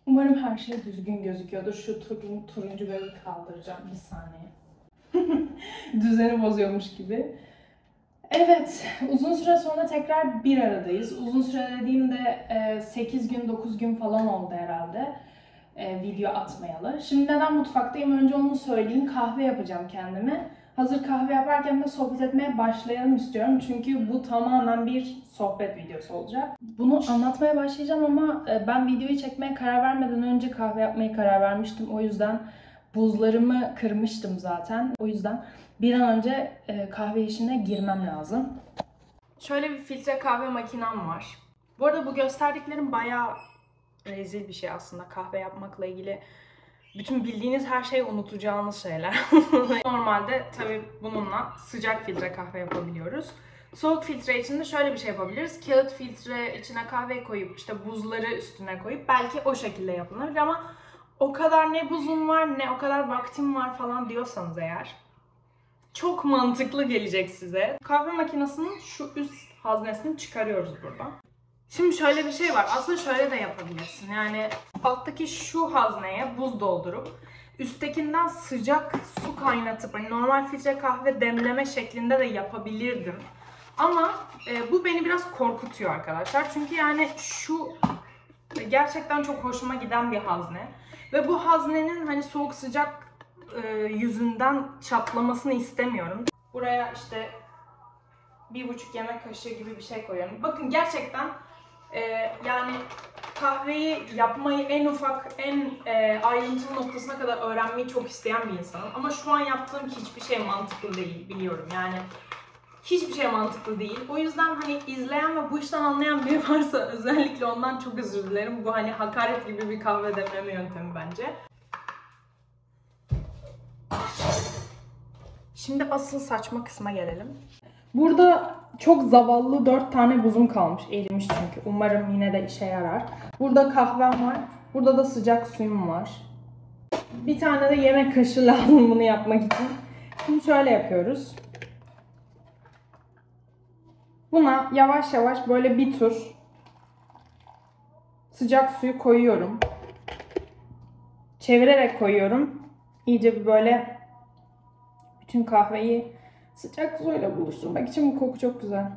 Umarım her şey düzgün gözüküyordur. Şu turuncu gözü kaldıracağım bir saniye. Düzeni bozuyormuş gibi. Evet, uzun süre sonra tekrar bir aradayız. Uzun süre dediğimde 8 gün, 9 gün falan oldu herhalde video atmayalı. Şimdi neden mutfaktayım? Önce onu söyleyeyim. Kahve yapacağım kendime. Hazır kahve yaparken de sohbet etmeye başlayalım istiyorum. Çünkü bu tamamen bir sohbet videosu olacak. Bunu anlatmaya başlayacağım ama ben videoyu çekmeye karar vermeden önce kahve yapmaya karar vermiştim. O yüzden buzlarımı kırmıştım zaten. O yüzden bir an önce kahve işine girmem lazım. Şöyle bir filtre kahve makinem var. Bu arada bu gösterdiklerim bayağı rezil bir şey aslında kahve yapmakla ilgili. Bütün bildiğiniz her şeyi unutacağınız şeyler. Normalde tabii bununla sıcak filtre kahve yapabiliyoruz. Soğuk filtre için de şöyle bir şey yapabiliriz. Kağıt filtre içine kahve koyup işte buzları üstüne koyup belki o şekilde yapılır ama o kadar ne buzum var ne o kadar vaktim var falan diyorsanız eğer çok mantıklı gelecek size. Kahve makinesinin şu üst haznesini çıkarıyoruz burada. Şimdi şöyle bir şey var. Aslında şöyle de yapabilirsin. Yani alttaki şu hazneye buz doldurup üsttekinden sıcak su kaynatıp hani normal filtre kahve demleme şeklinde de yapabilirdim. Ama bu beni biraz korkutuyor arkadaşlar. Çünkü yani şu gerçekten çok hoşuma giden bir hazne. Ve bu haznenin hani soğuk sıcak yüzünden çatlamasını istemiyorum. Buraya işte 1,5 yemek kaşığı gibi bir şey koyuyorum. Bakın gerçekten yani kahveyi yapmayı en ufak, en ayrıntılı noktasına kadar öğrenmeyi çok isteyen bir insanım. Ama şu an yaptığım hiçbir şey mantıklı değil, biliyorum. Yani hiçbir şey mantıklı değil. O yüzden hani izleyen ve bu işten anlayan biri varsa özellikle ondan çok özür dilerim. Bu hani hakaret gibi bir kahve demleme yöntemi bence. Şimdi asıl saçma kısma gelelim. Burada çok zavallı 4 tane buzum kalmış. Erimiş çünkü. Umarım yine de işe yarar. Burada kahvem var. Burada da sıcak suyum var. Bir tane de yemek kaşığı lazım bunu yapmak için. Şimdi şöyle yapıyoruz. Buna yavaş yavaş böyle bir tur sıcak suyu koyuyorum. Çevirerek koyuyorum. İyice bir böyle bütün kahveyi sıcak suyla buluşturmak için. Bu koku çok güzel.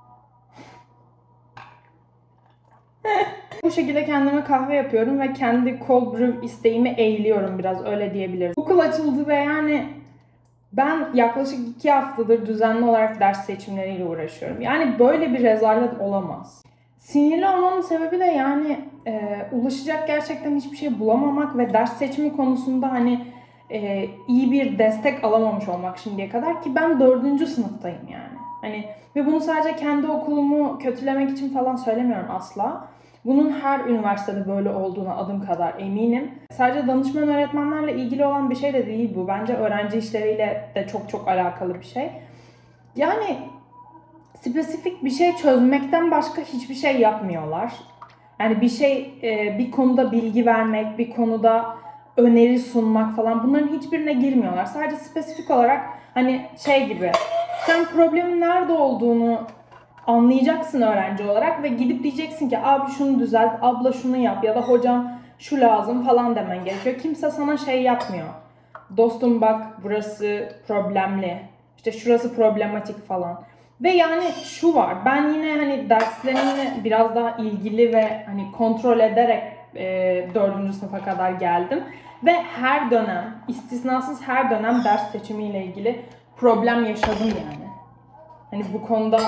Bu şekilde kendime kahve yapıyorum ve kendi cold brew isteğimi eğiliyorum biraz, öyle diyebiliriz. Okul açıldı ve yani ben yaklaşık 2 haftadır düzenli olarak ders seçimleriyle uğraşıyorum. Yani böyle bir rezalet olamaz. Sinirli olmamın sebebi de yani ulaşacak gerçekten hiçbir şey bulamamak ve ders seçimi konusunda hani iyi bir destek alamamış olmak şimdiye kadar, ki ben 4. sınıftayım yani. Hani ve bunu sadece kendi okulumu kötülemek için falan söylemiyorum asla. Bunun her üniversitede böyle olduğuna adım kadar eminim. Sadece danışman öğretmenlerle ilgili olan bir şey de değil bu. Bence öğrenci işleriyle de çok çok alakalı bir şey. Yani spesifik bir şey çözmekten başka hiçbir şey yapmıyorlar. Yani bir konuda bilgi vermek, bir konuda öneri sunmak falan, bunların hiçbirine girmiyorlar. Sadece spesifik olarak hani şey gibi, sen problemin nerede olduğunu anlayacaksın öğrenci olarak ve gidip diyeceksin ki abi şunu düzelt, abla şunu yap ya da hocam şu lazım falan demen gerekiyor. Kimse sana şey yapmıyor. Dostum bak burası problemli, işte şurası problematik falan. Ve yani şu var, ben yine hani derslerimi biraz daha ilgili ve hani kontrol ederek 4. sınıfa kadar geldim. Ve her dönem, istisnasız her dönem ders seçimiyle ilgili problem yaşadım yani. Hani bu konuda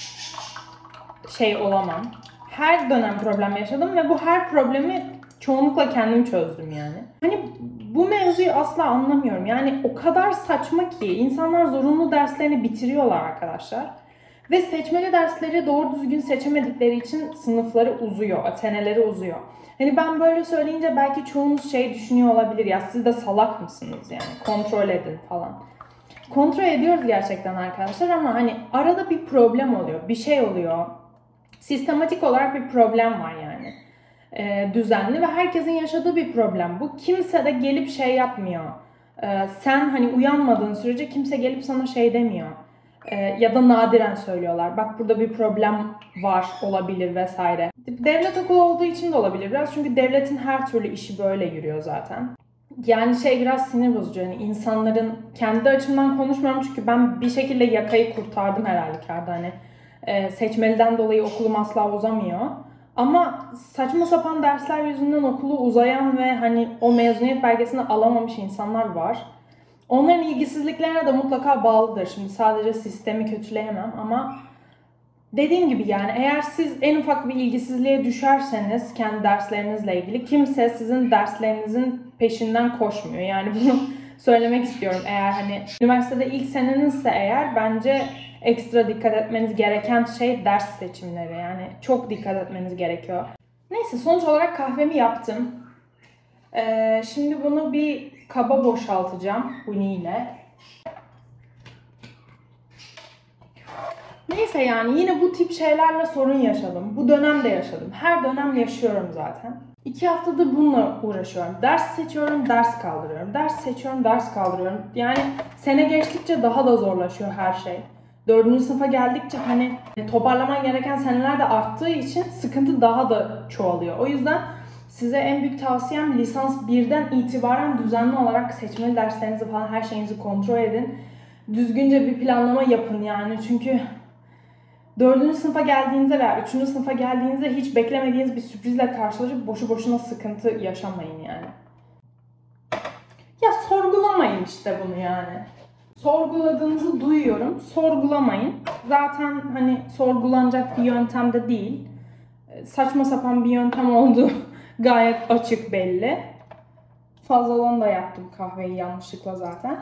şey olamam. Her dönem problem yaşadım ve bu her problemi çoğunlukla kendim çözdüm yani. Hani bu mevzuyu asla anlamıyorum. Yani o kadar saçma ki insanlar zorunlu derslerini bitiriyorlar arkadaşlar. Ve seçmeli dersleri doğru düzgün seçemedikleri için sınıfları uzuyor, seneleri uzuyor. Hani ben böyle söyleyince belki çoğunuz şey düşünüyor olabilir, ya siz de salak mısınız yani, kontrol edin falan. Kontrol ediyoruz gerçekten arkadaşlar ama hani arada bir problem oluyor, bir şey oluyor. Sistematik olarak bir problem var yani. Düzenli ve herkesin yaşadığı bir problem bu. Kimse de gelip şey yapmıyor. Sen hani uyanmadığın sürece kimse gelip sana şey demiyor. Ya da nadiren söylüyorlar. Bak burada bir problem var, olabilir vesaire. Devlet okulu olduğu için de olabilir biraz. Çünkü devletin her türlü işi böyle yürüyor zaten. Yani biraz sinir bozucu. Yani insanların, kendi açımdan konuşmuyorum çünkü ben bir şekilde yakayı kurtardım herhalde kârda. Hani seçmeliden dolayı okulum asla uzamıyor. Ama saçma sapan dersler yüzünden okulu uzayan ve hani o mezuniyet belgesini alamamış insanlar var. Onların ilgisizliklerine de mutlaka bağlıdır. Şimdi sadece sistemi kötüleyemem ama dediğim gibi yani eğer siz en ufak bir ilgisizliğe düşerseniz kendi derslerinizle ilgili kimse sizin derslerinizin peşinden koşmuyor. Yani bunu söylemek istiyorum. Eğer hani üniversitede ilk senenizse eğer bence ekstra dikkat etmeniz gereken şey ders seçimleri. Yani çok dikkat etmeniz gerekiyor. Neyse sonuç olarak kahvemi yaptım. Şimdi bunu bir kaba boşaltacağım huni ile. Neyse yani yine bu tip şeylerle sorun yaşadım. Bu dönemde yaşadım. Her dönem yaşıyorum zaten. 2 haftadır bununla uğraşıyorum. Ders seçiyorum, ders kaldırıyorum. Ders seçiyorum, ders kaldırıyorum. Yani sene geçtikçe daha da zorlaşıyor her şey. 4. sınıfa geldikçe hani toparlaman gereken seneler de arttığı için sıkıntı daha da çoğalıyor. O yüzden size en büyük tavsiyem lisans 1'den itibaren düzenli olarak seçmeli derslerinizi falan her şeyinizi kontrol edin. Düzgünce bir planlama yapın yani çünkü 4. sınıfa geldiğinizde veya 3. sınıfa geldiğinizde hiç beklemediğiniz bir sürprizle karşılaşıp boşu boşuna sıkıntı yaşamayın yani. Ya sorgulamayın işte bunu yani. Sorguladığınızı duyuyorum. Sorgulamayın. Zaten hani sorgulanacak bir yöntem de değil. Saçma sapan bir yöntem olduğu gayet açık belli. Fazladan da yaptım kahveyi yanlışlıkla zaten.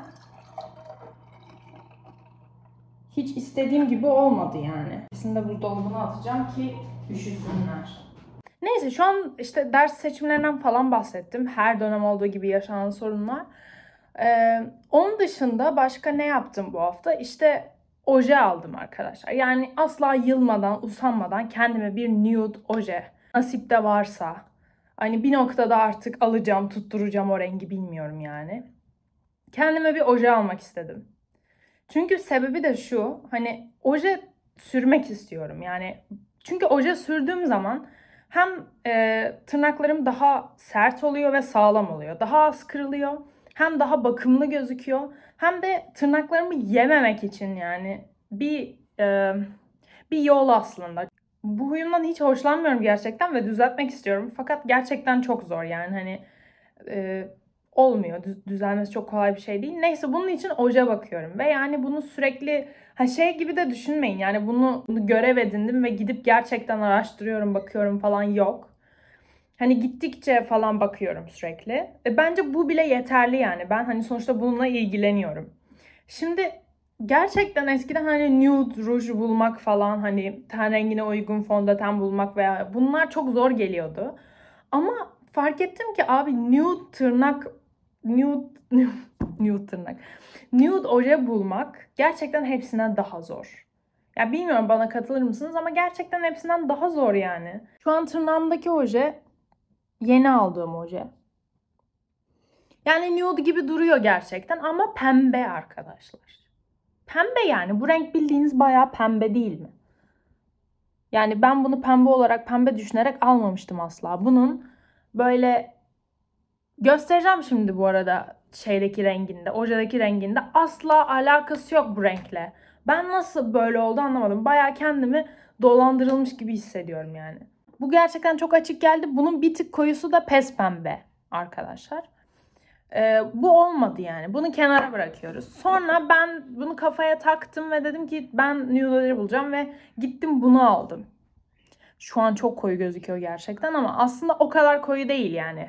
Hiç istediğim gibi olmadı yani. İkisini de buzdolabına atacağım ki üşüsünler. Neyse şu an işte ders seçimlerinden falan bahsettim. Her dönem olduğu gibi yaşanan sorunlar. Onun dışında başka ne yaptım bu hafta? İşte oje aldım arkadaşlar. Yani asla yılmadan, usanmadan kendime bir nude oje. Nasipte varsa. Hani bir noktada artık alacağım, tutturacağım o rengi bilmiyorum yani. Kendime bir oje almak istedim. Çünkü sebebi de şu, hani oje sürmek istiyorum. Yani çünkü oje sürdüğüm zaman hem tırnaklarım daha sert oluyor ve sağlam oluyor. Daha az kırılıyor. Hem daha bakımlı gözüküyor. Hem de tırnaklarımı yememek için yani bir yol aslında. Bu huyumdan hiç hoşlanmıyorum gerçekten ve düzeltmek istiyorum. Fakat gerçekten çok zor yani hani olmuyor. Düzelmesi çok kolay bir şey değil. Neyse bunun için oje bakıyorum. Ve yani bunu sürekli şey gibi de düşünmeyin. Yani bunu görev edindim ve gidip gerçekten araştırıyorum, bakıyorum falan yok. Hani gittikçe falan bakıyorum sürekli. Bence bu bile yeterli yani. Ben hani sonuçta bununla ilgileniyorum. Şimdi gerçekten eskiden hani nude ruj bulmak falan hani ten rengine uygun fondöten bulmak veya bunlar çok zor geliyordu. Ama fark ettim ki abi nude tırnak nude nude tırnak nude oje bulmak gerçekten hepsinden daha zor. Ya bilmiyorum bana katılır mısınız ama gerçekten hepsinden daha zor yani. Şu an tırnağımdaki oje yeni aldığım oje. Yani nude gibi duruyor gerçekten ama pembe arkadaşlar. Pembe yani. Bu renk bildiğiniz bayağı pembe değil mi? Yani ben bunu pembe olarak, pembe düşünerek almamıştım asla. Bunun böyle göstereceğim şimdi bu arada şeydeki renginde, ojedeki renginde asla alakası yok bu renkle. Ben nasıl böyle oldu anlamadım. Bayağı kendimi dolandırılmış gibi hissediyorum yani. Bu gerçekten çok açık geldi. Bunun bir tık koyusu da pes pembe arkadaşlar. Bu olmadı yani. Bunu kenara bırakıyoruz. Sonra ben bunu kafaya taktım ve dedim ki ben nude'ları bulacağım ve gittim bunu aldım. Şu an çok koyu gözüküyor gerçekten ama aslında o kadar koyu değil yani.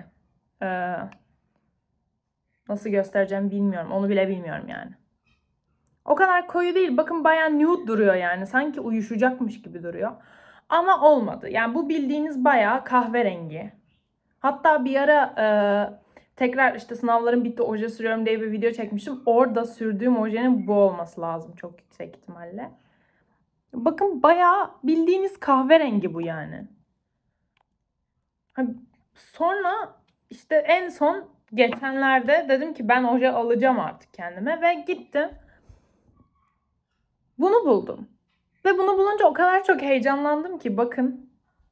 Nasıl göstereceğimi bilmiyorum. Onu bile bilmiyorum yani. O kadar koyu değil. Bakın bayağı nude duruyor yani. Sanki uyuşacakmış gibi duruyor. Ama olmadı. Yani bu bildiğiniz bayağı kahverengi. Hatta bir ara tekrar işte sınavlarım bitti oje sürüyorum diye bir video çekmiştim. Orada sürdüğüm ojenin bu olması lazım çok yüksek ihtimalle. Bakın bayağı bildiğiniz kahverengi bu yani. Sonra işte en son geçenlerde dedim ki ben oje alacağım artık kendime ve gittim. Bunu buldum. Ve bunu bulunca o kadar çok heyecanlandım ki bakın.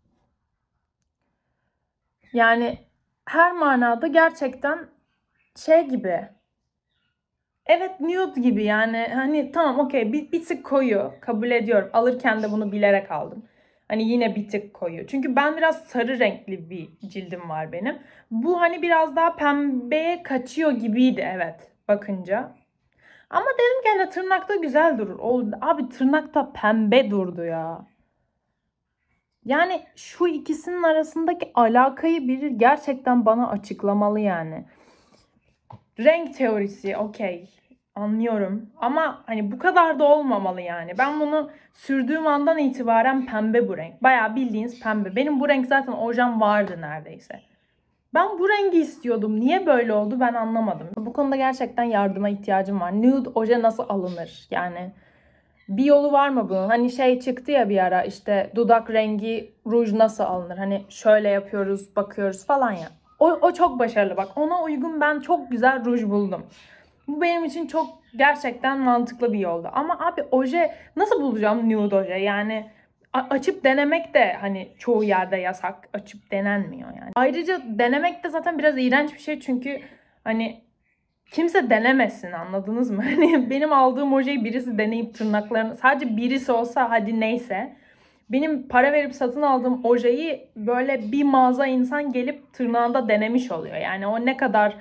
Yani her manada gerçekten şey gibi. Evet, nude gibi yani. Hani tamam, okey, bir tık koyu. Kabul ediyorum. Alırken de bunu bilerek aldım. Hani yine bir tık koyu. Çünkü ben biraz sarı renkli bir cildim var benim. Bu hani biraz daha pembeye kaçıyor gibiydi, evet, bakınca. Ama dedim ki hani tırnakta güzel durur. Abi tırnakta pembe durdu ya. Yani şu ikisinin arasındaki alakayı biri gerçekten bana açıklamalı yani. Renk teorisi, okey, anlıyorum. Ama hani bu kadar da olmamalı yani. Ben bunu sürdüğüm andan itibaren pembe bu renk. Bayağı bildiğiniz pembe. Benim bu renk zaten ojem vardı neredeyse. Ben bu rengi istiyordum. Niye böyle oldu ben anlamadım. Bu konuda gerçekten yardıma ihtiyacım var. Nude oje nasıl alınır? Yani bir yolu var mı bunun? Hani şey çıktı ya bir ara, işte dudak rengi ruj nasıl alınır? Hani şöyle yapıyoruz, bakıyoruz falan ya. O çok başarılı bak. Ona uygun ben çok güzel ruj buldum. Bu benim için çok gerçekten mantıklı bir yoldu. Ama abi oje nasıl bulacağım, nude oje? Yani açıp denemek de hani çoğu yerde yasak. Açıp denenmiyor yani. Ayrıca denemek de zaten biraz iğrenç bir şey çünkü hani kimse denemesin, anladınız mı? Hani benim aldığım ojeyi birisi deneyip tırnaklarını, sadece birisi olsa hadi neyse. Benim para verip satın aldığım ojeyi böyle bir mağaza insan gelip tırnağında denemiş oluyor. Yani o ne kadar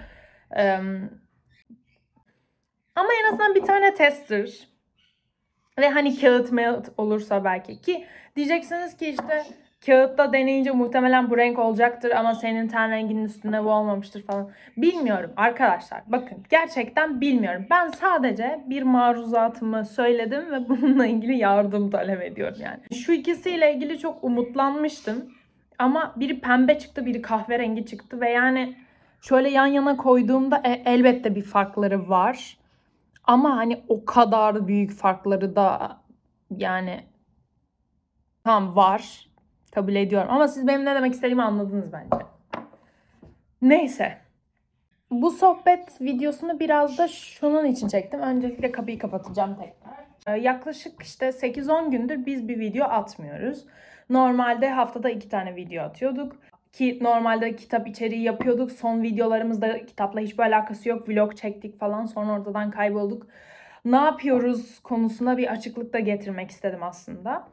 ama en azından bir tane tester ve hani kağıt mağıt olursa belki, ki diyeceksiniz ki işte kağıtta deneyince muhtemelen bu renk olacaktır ama senin ten renginin üstünde bu olmamıştır falan. Bilmiyorum arkadaşlar. Bakın gerçekten bilmiyorum. Ben sadece bir maruzatımı söyledim ve bununla ilgili yardım talep ediyorum yani. Şu ikisiyle ilgili çok umutlanmıştım. Ama biri pembe çıktı, biri kahverengi çıktı ve yani şöyle yan yana koyduğumda elbette bir farkları var. Ama hani o kadar büyük farkları da yani tam var. Kabul ediyorum. Ama siz benim ne demek istediğimi anladınız bence. Neyse. Bu sohbet videosunu biraz da şunun için çektim. Öncelikle kapıyı kapatacağım tekrar. Yaklaşık işte 8-10 gündür biz bir video atmıyoruz. Normalde haftada 2 tane video atıyorduk. Ki normalde kitap içeriği yapıyorduk. Son videolarımızda kitapla hiçbir alakası yok. Vlog çektik falan, sonra ortadan kaybolduk. Ne yapıyoruz konusunda bir açıklık da getirmek istedim aslında.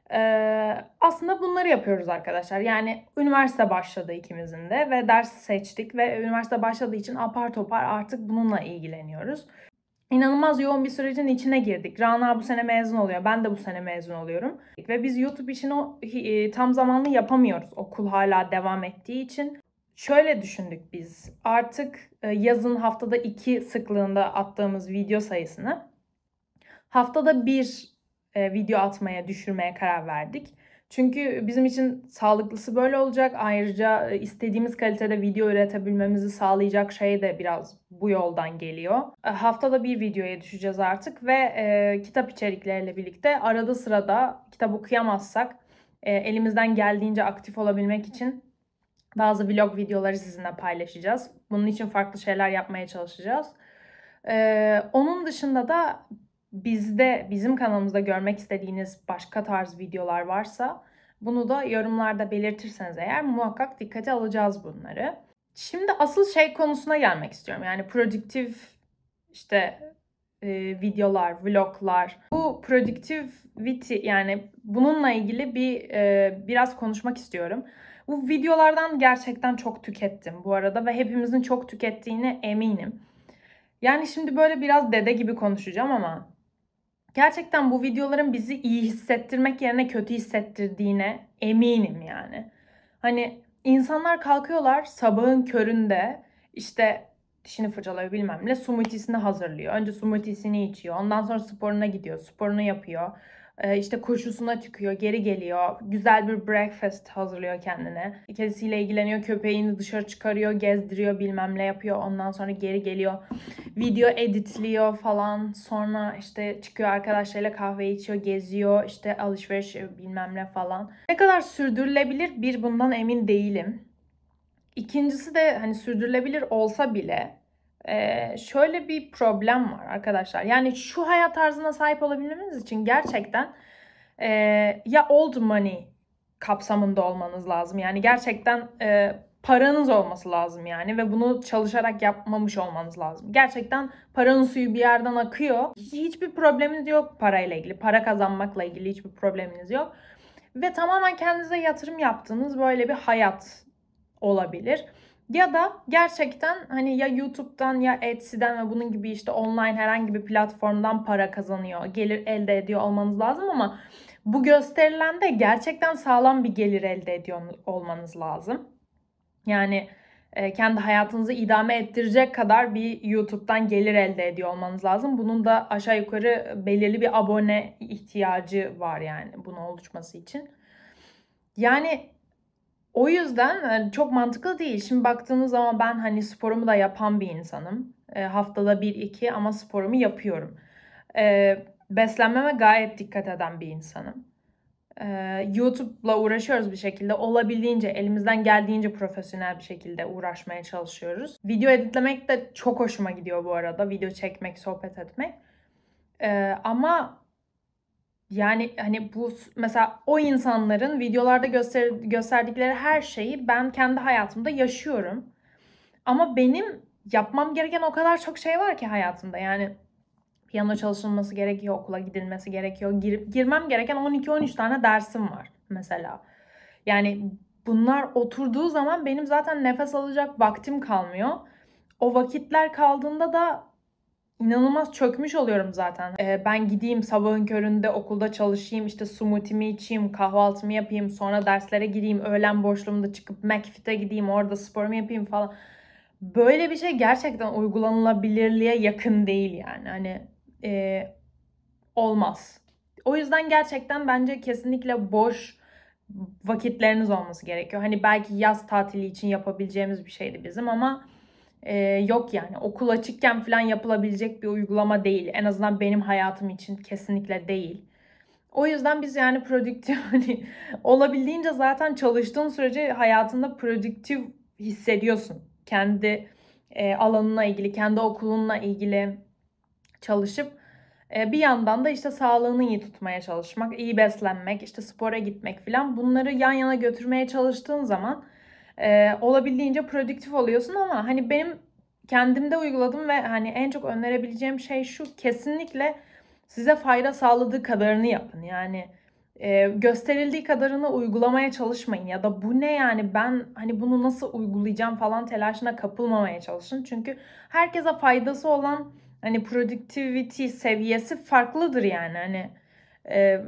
Aslında bunları yapıyoruz arkadaşlar. Yani üniversite başladı ikimizin de ve ders seçtik ve üniversite başladığı için apar topar artık bununla ilgileniyoruz. İnanılmaz yoğun bir sürecin içine girdik. Rana bu sene mezun oluyor. Ben de bu sene mezun oluyorum. Ve biz YouTube işini tam zamanlı yapamıyoruz. Okul hala devam ettiği için. Şöyle düşündük biz. Artık yazın haftada 2 sıklığında attığımız video sayısını haftada 1 video atmaya, düşürmeye karar verdik. Çünkü bizim için sağlıklısı böyle olacak. Ayrıca istediğimiz kalitede video üretebilmemizi sağlayacak şey de biraz bu yoldan geliyor. Haftada 1 videoya düşeceğiz artık ve kitap içerikleriyle birlikte arada sırada kitap okuyamazsak elimizden geldiğince aktif olabilmek için bazı vlog videoları sizinle paylaşacağız. Bunun için farklı şeyler yapmaya çalışacağız. Onun dışında da bizim kanalımızda görmek istediğiniz başka tarz videolar varsa bunu da yorumlarda belirtirseniz eğer muhakkak dikkate alacağız bunları. Şimdi asıl şey konusuna gelmek istiyorum. Yani produktif işte videolar, vloglar. Bu productivity, yani bununla ilgili biraz konuşmak istiyorum. Bu videolardan gerçekten çok tükettim bu arada ve hepimizin çok tükettiğine eminim. Yani şimdi böyle biraz dede gibi konuşacağım ama gerçekten bu videoların bizi iyi hissettirmek yerine kötü hissettirdiğine eminim yani. Hani insanlar kalkıyorlar sabahın köründe, işte dişini fırçalıyor bilmem ne, smoothie'sini hazırlıyor. Önce smoothie'sini içiyor. Ondan sonra sporuna gidiyor. Sporunu yapıyor. İşte koşusuna çıkıyor. Geri geliyor. Güzel bir breakfast hazırlıyor kendine. Kedisiyle ilgileniyor. Köpeğini dışarı çıkarıyor. Gezdiriyor. Bilmem ne yapıyor. Ondan sonra geri geliyor. Video editliyor falan. Sonra işte çıkıyor arkadaşlarıyla kahve içiyor. Geziyor. İşte alışveriş bilmem ne falan. Ne kadar sürdürülebilir bundan emin değilim. İkincisi de hani sürdürülebilir olsa bile Şöyle bir problem var arkadaşlar. Yani şu hayat tarzına sahip olabilmeniz için gerçekten ya old money kapsamında olmanız lazım. Yani gerçekten paranız olması lazım yani ve bunu çalışarak yapmamış olmanız lazım. Gerçekten paranın suyu bir yerden akıyor. Hiçbir probleminiz yok parayla ilgili. Para kazanmakla ilgili hiçbir probleminiz yok. Ve tamamen kendinize yatırım yaptığınız böyle bir hayat olabilir. Ya da gerçekten hani ya YouTube'dan ya Etsy'den ve bunun gibi işte online herhangi bir platformdan para kazanıyor, gelir elde ediyor olmanız lazım ama bu gösterilen de gerçekten sağlam bir gelir elde ediyor olmanız lazım. Yani kendi hayatınızı idame ettirecek kadar bir YouTube'dan gelir elde ediyor olmanız lazım. Bunun da aşağı yukarı belirli bir abone ihtiyacı var yani bunun oluşması için. Yani o yüzden çok mantıklı değil. Şimdi baktığınız zaman ben hani sporumu da yapan bir insanım. Haftada 1-2 ama sporumu yapıyorum. Beslenmeme gayet dikkat eden bir insanım. YouTube'la uğraşıyoruz bir şekilde. Olabildiğince, elimizden geldiğince profesyonel bir şekilde uğraşmaya çalışıyoruz. Video editlemek de çok hoşuma gidiyor bu arada. Video çekmek, sohbet etmek. Ama yani hani bu mesela o insanların videolarda gösterdikleri her şeyi ben kendi hayatımda yaşıyorum. Ama benim yapmam gereken o kadar çok şey var ki hayatımda. Yani piyano çalışılması gerekiyor, okula gidilmesi gerekiyor. Girmem gereken 12-13 tane dersim var mesela. Yani bunlar oturduğu zaman benim zaten nefes alacak vaktim kalmıyor. O vakitler kaldığında da İnanılmaz çökmüş oluyorum zaten. Ben gideyim sabahın köründe okulda çalışayım, işte smoothie'mi içeyim, kahvaltımı yapayım, sonra derslere gireyim, öğlen boşluğumda çıkıp McFit'e gideyim, orada sporumu yapayım falan. Böyle bir şey gerçekten uygulanılabilirliğe yakın değil yani. Hani olmaz. O yüzden gerçekten bence kesinlikle boş vakitleriniz olması gerekiyor. Hani belki yaz tatili için yapabileceğimiz bir şeydi bizim ama yok yani. Okul açıkken falan yapılabilecek bir uygulama değil. En azından benim hayatım için kesinlikle değil. O yüzden biz yani produktif hani olabildiğince zaten çalıştığın sürece hayatında produktif hissediyorsun. Kendi alanına ilgili, kendi okulunla ilgili çalışıp bir yandan da işte sağlığını iyi tutmaya çalışmak, iyi beslenmek, işte spora gitmek falan bunları yan yana götürmeye çalıştığın zaman olabildiğince produktif oluyorsun ama hani benim kendimde uyguladım ve hani en çok önerebileceğim şey şu: kesinlikle size fayda sağladığı kadarını yapın. Yani gösterildiği kadarını uygulamaya çalışmayın ya da bu ne yani ben hani bunu nasıl uygulayacağım falan telaşına kapılmamaya çalışın. Çünkü herkese faydası olan hani productivity seviyesi farklıdır yani hani e,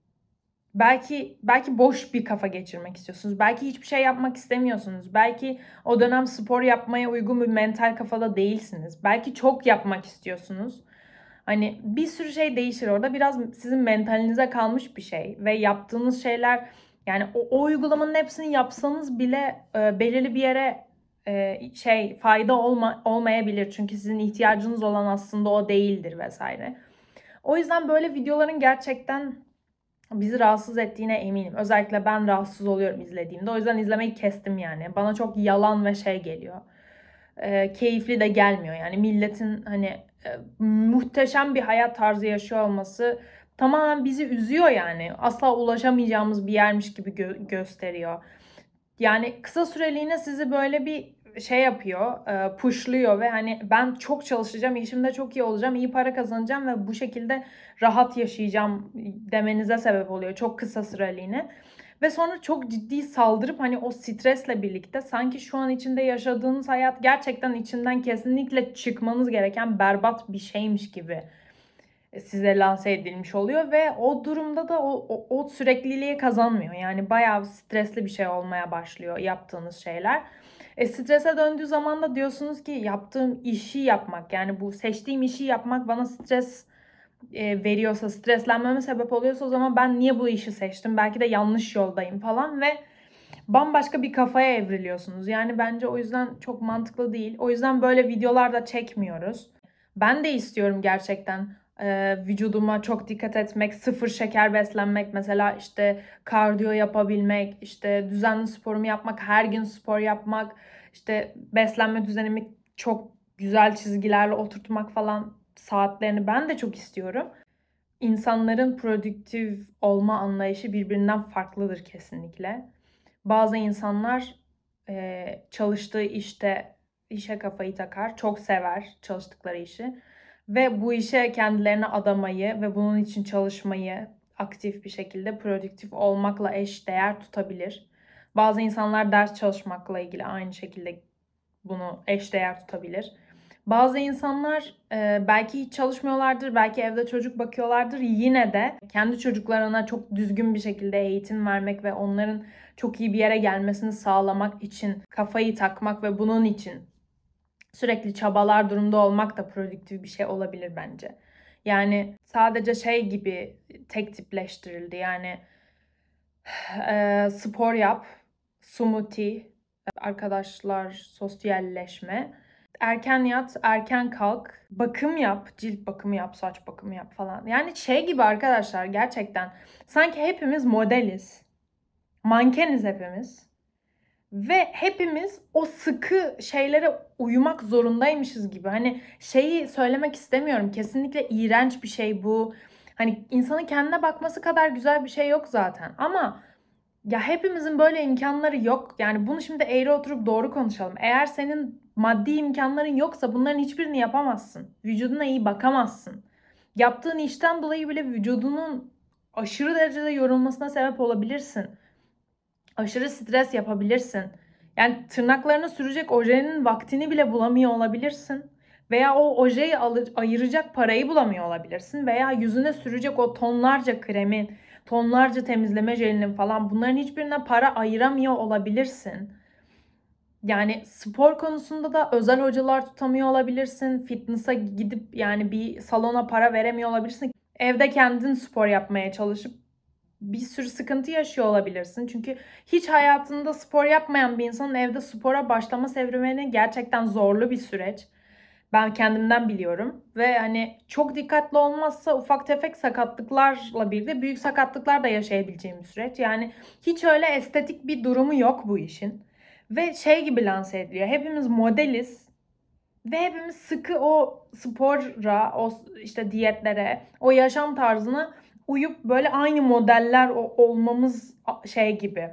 belki boş bir kafa geçirmek istiyorsunuz. Belki hiçbir şey yapmak istemiyorsunuz. Belki o dönem spor yapmaya uygun bir mental kafada değilsiniz. Belki çok yapmak istiyorsunuz. Hani bir sürü şey değişir orada. Biraz sizin mentalinize kalmış bir şey ve yaptığınız şeyler yani o uygulamanın hepsini yapsanız bile belirli bir yere fayda olmayabilir. Çünkü sizin ihtiyacınız olan aslında o değildir vesaire. O yüzden böyle videoların gerçekten bizi rahatsız ettiğine eminim. Özellikle ben rahatsız oluyorum izlediğimde. O yüzden izlemeyi kestim yani. Bana çok yalan ve şey geliyor. Keyifli de gelmiyor. Yani milletin hani muhteşem bir hayat tarzı yaşıyor olması tamamen bizi üzüyor yani. Asla ulaşamayacağımız bir yermiş gibi gösteriyor. Yani kısa süreliğine sizi böyle bir şey yapıyor, pushluyor ve hani ben çok çalışacağım, işimde çok iyi olacağım, iyi para kazanacağım ve bu şekilde rahat yaşayacağım demenize sebep oluyor çok kısa süreliğine. Ve sonra çok ciddi saldırıp hani o stresle birlikte sanki şu an içinde yaşadığınız hayat gerçekten içinden kesinlikle çıkmanız gereken berbat bir şeymiş gibi size lanse edilmiş oluyor ve o durumda da o sürekliliğe kazanmıyor. Yani bayağı stresli bir şey olmaya başlıyor yaptığınız şeyler. Strese döndüğü zaman da diyorsunuz ki yaptığım işi yapmak yani bu seçtiğim işi yapmak bana stres veriyorsa, streslenmeme sebep oluyorsa o zaman ben niye bu işi seçtim? Belki de yanlış yoldayım falan ve bambaşka bir kafaya evriliyorsunuz. Yani bence o yüzden çok mantıklı değil. O yüzden böyle videolar da çekmiyoruz. Ben de istiyorum gerçekten vücuduma çok dikkat etmek, sıfır şeker beslenmek, mesela işte kardiyo yapabilmek, işte düzenli sporumu yapmak, her gün spor yapmak, işte beslenme düzenimi çok güzel çizgilerle oturtmak falan saatlerini ben de çok istiyorum. İnsanların produktif olma anlayışı birbirinden farklıdır kesinlikle. Bazı insanlar çalıştığı işe kafayı takar, çok sever çalıştıkları işi ve bu işe kendilerini adamayı ve bunun için çalışmayı aktif bir şekilde produktif olmakla eş değer tutabilir. Bazı insanlar ders çalışmakla ilgili aynı şekilde bunu eş değer tutabilir. Bazı insanlar belki hiç çalışmıyorlardır, belki evde çocuk bakıyorlardır. Yine de kendi çocuklarına çok düzgün bir şekilde eğitim vermek ve onların çok iyi bir yere gelmesini sağlamak için kafayı takmak ve bunun için sürekli çabalar durumda olmak da produktif bir şey olabilir bence. Yani sadece şey gibi tek tipleştirildi. Yani spor yap, smoothie, arkadaşlar, sosyalleşme, erken yat, erken kalk, bakım yap, cilt bakımı yap, saç bakımı yap falan. Yani şey gibi arkadaşlar, gerçekten sanki hepimiz modeliz. Mankeniz hepimiz. Ve hepimiz o sıkı şeylere uyumak zorundaymışız gibi. Hani şeyi söylemek istemiyorum. Kesinlikle iğrenç bir şey bu. Hani insanın kendine bakması kadar güzel bir şey yok zaten. Ama ya hepimizin böyle imkanları yok. Yani bunu şimdi eğri oturup doğru konuşalım. Eğer senin maddi imkanların yoksa bunların hiçbirini yapamazsın. Vücuduna iyi bakamazsın. Yaptığın işten dolayı bile vücudunun aşırı derecede yorulmasına sebep olabilirsin. Aşırı stres yapabilirsin. Yani tırnaklarını sürecek ojenin vaktini bile bulamıyor olabilirsin. Veya o ojeyi ayıracak parayı bulamıyor olabilirsin. Veya yüzüne sürecek o tonlarca kremin, tonlarca temizleme jelinin falan bunların hiçbirine para ayıramıyor olabilirsin. Yani spor konusunda da özel hocalar tutamıyor olabilirsin. Fitness'a gidip yani bir salona para veremiyor olabilirsin. Evde kendin spor yapmaya çalışıp bir sürü sıkıntı yaşıyor olabilirsin. Çünkü hiç hayatında spor yapmayan bir insanın evde spora başlama serüveni gerçekten zorlu bir süreç. Ben kendimden biliyorum ve hani çok dikkatli olmazsa ufak tefek sakatlıklarla birlikte büyük sakatlıklar da yaşayabileceğim bir süreç. Yani hiç öyle estetik bir durumu yok bu işin. Ve şey gibi lanse ediliyor. Hepimiz modeliz ve hepimiz sıkı o spora, o işte diyetlere, o yaşam tarzına uyup böyle aynı modeller olmamız şey gibi.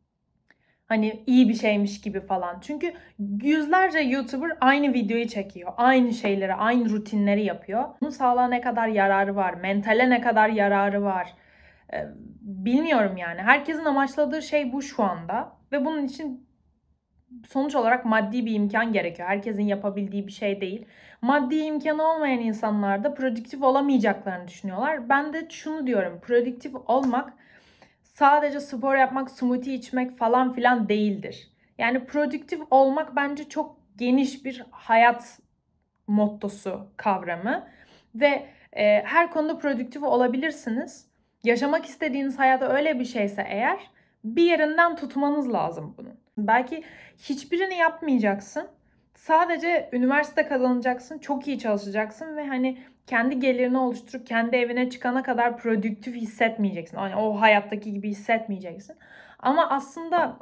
Hani iyi bir şeymiş gibi falan. Çünkü yüzlerce YouTuber aynı videoyu çekiyor. Aynı şeyleri, aynı rutinleri yapıyor. Bunun sağlığa ne kadar yararı var? Mentale ne kadar yararı var? Bilmiyorum yani. Herkesin amaçladığı şey bu şu anda. Ve bunun için sonuç olarak maddi bir imkan gerekiyor. Herkesin yapabildiği bir şey değil. Maddi imkanı olmayan insanlar da produktif olamayacaklarını düşünüyorlar. Ben de şunu diyorum. Produktif olmak sadece spor yapmak, smoothie içmek falan filan değildir. Yani produktif olmak bence çok geniş bir hayat mottosu, kavramı ve her konuda produktif olabilirsiniz. Yaşamak istediğiniz hayata öyle bir şeyse eğer bir yerinden tutmanız lazım bunun. Belki hiçbirini yapmayacaksın. Sadece üniversite kazanacaksın, çok iyi çalışacaksın ve hani kendi gelirini oluşturup kendi evine çıkana kadar produktif hissetmeyeceksin. Yani o hayattaki gibi hissetmeyeceksin. Ama aslında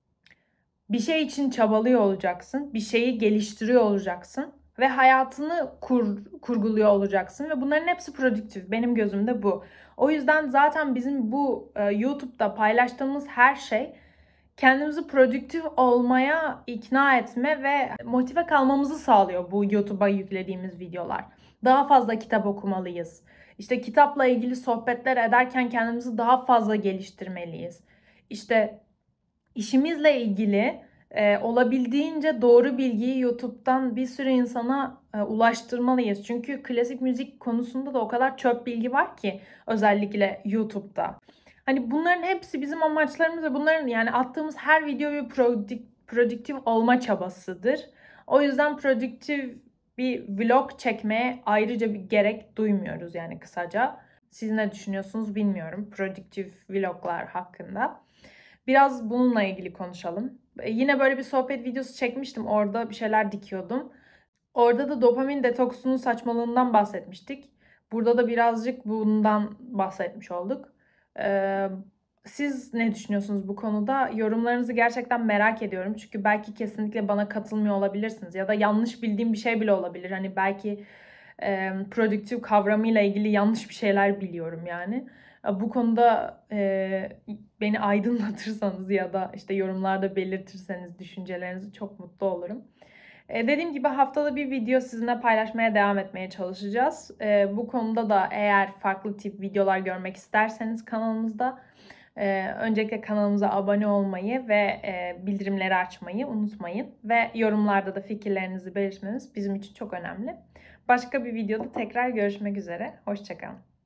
bir şey için çabalıyor olacaksın. Bir şeyi geliştiriyor olacaksın. Ve hayatını kurguluyor olacaksın. Ve bunların hepsi produktif. Benim gözümde bu. O yüzden zaten bizim bu YouTube'da paylaştığımız her şey kendimizi produktif olmaya ikna etme ve motive kalmamızı sağlıyor bu YouTube'a yüklediğimiz videolar. Daha fazla kitap okumalıyız. İşte kitapla ilgili sohbetler ederken kendimizi daha fazla geliştirmeliyiz. İşte İşimizle ilgili olabildiğince doğru bilgiyi YouTube'dan bir sürü insana ulaştırmalıyız. Çünkü klasik müzik konusunda da o kadar çöp bilgi var ki özellikle YouTube'da. Hani bunların hepsi bizim amaçlarımız ve bunların yani attığımız her video bir produktif olma çabasıdır. O yüzden produktif bir vlog çekmeye ayrıca bir gerek duymuyoruz yani kısaca. Siz ne düşünüyorsunuz bilmiyorum produktif vloglar hakkında. Biraz bununla ilgili konuşalım. Yine böyle bir sohbet videosu çekmiştim. Orada bir şeyler dikiyordum. Orada da dopamin detoksunun saçmalığından bahsetmiştik. Burada da birazcık bundan bahsetmiş olduk. Ee, Siz ne düşünüyorsunuz bu konuda? Yorumlarınızı gerçekten merak ediyorum. Çünkü belki kesinlikle bana katılmıyor olabilirsiniz. Ya da yanlış bildiğim bir şey bile olabilir. Hani belki produktif kavramıyla ilgili yanlış bir şeyler biliyorum yani. Bu konuda beni aydınlatırsanız ya da işte yorumlarda belirtirseniz düşüncelerinizi çok mutlu olurum. Dediğim gibi haftada bir video sizinle paylaşmaya devam etmeye çalışacağız. Bu konuda da eğer farklı tip videolar görmek isterseniz kanalımızda öncelikle kanalımıza abone olmayı ve bildirimleri açmayı unutmayın. Ve yorumlarda da fikirlerinizi belirtmeniz bizim için çok önemli. Başka bir videoda tekrar görüşmek üzere. Hoşça kalın.